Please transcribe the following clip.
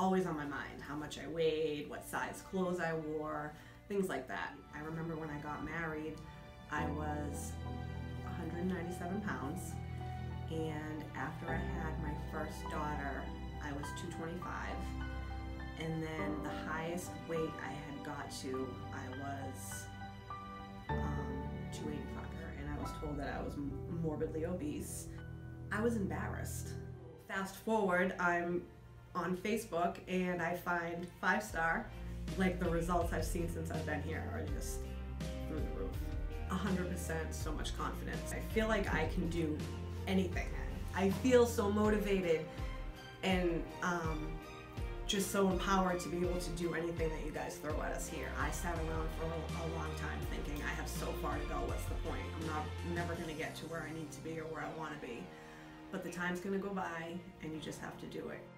always on my mind. How much I weighed, what size clothes I wore, things like that. I remember when I got married, I was 197 pounds, and after I had my first daughter, I was 225, and then the highest weight I had got to, I was 285, and I was told that I was morbidly obese. I was embarrassed. Fast forward, I'm on Facebook and I find 5-star. Like, the results I've seen since I've been here are just through the roof. 100%, so much confidence. I feel like I can do anything. I feel so motivated and just so empowered to be able to do anything that you guys throw at us here. I sat around for a long time thinking, I have so far to go, what's the point? I'm never gonna get to where I need to be or where I wanna be. But the time's gonna go by and you just have to do it.